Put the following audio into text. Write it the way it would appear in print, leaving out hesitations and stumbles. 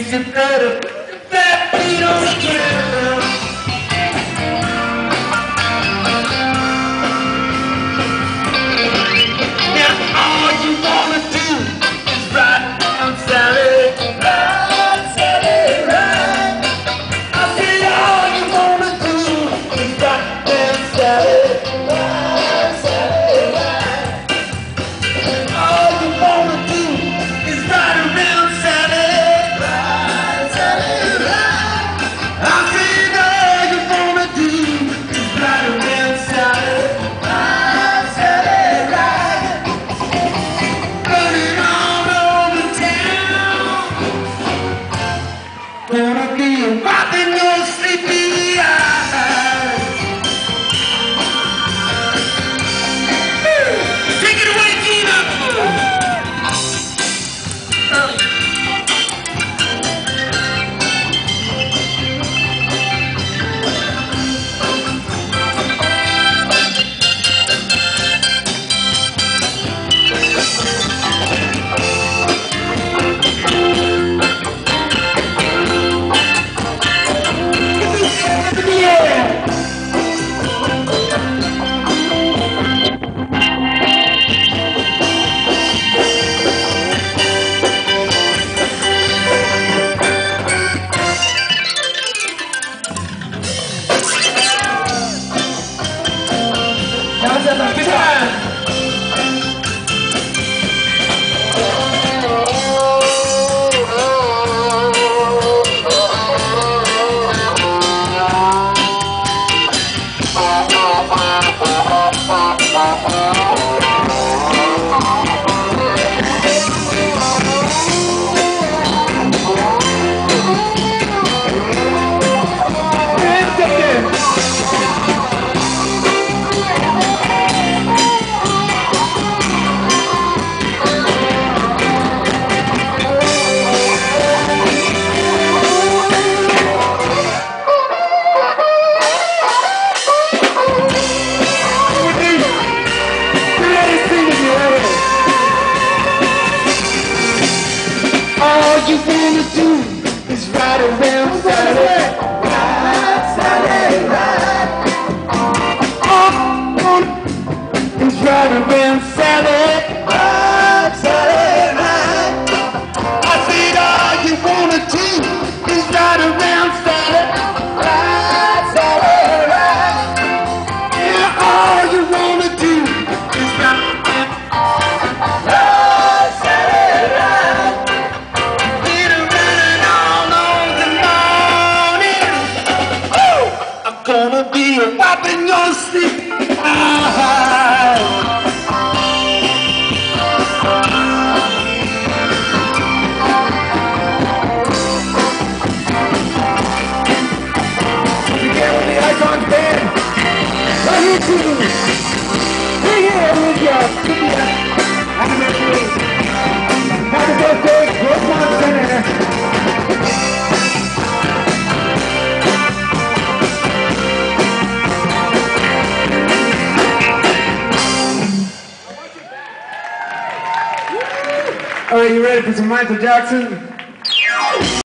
you better put that beat on the ground. Now all you wanna do is ride down Sally, ride Sally, ride. I said all you wanna do is ride down Sally, ride Sally, ride. All you wanna do is ride around Sally, ride Sally, ride. I said all you wanna do is ride around Sally, ride Sally, ride. Running all over town, gonna be wiping your sleepy eyes. Take it away, Gina. Good time. All you wanna do is ride around Sally, ride Sally, ride. All you wanna do is ride around Sally, ride Sally, ride. I said all you wanna do is ride around Sally, ride Sally, ride. Yeah, all you wanna do is ride around Sally, ride. Gonna be wiping your sleepy eyes. Again with the Icons Band, right here to you. Hey, here with you. Happy birthday. Happy birthday, Brooklyn Center. All right, you ready for some Michael Jackson?